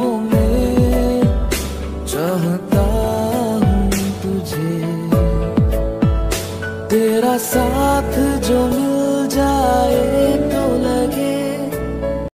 में चाहता हूँ तुझे। तेरा साथ जो मिल जाए तो लगे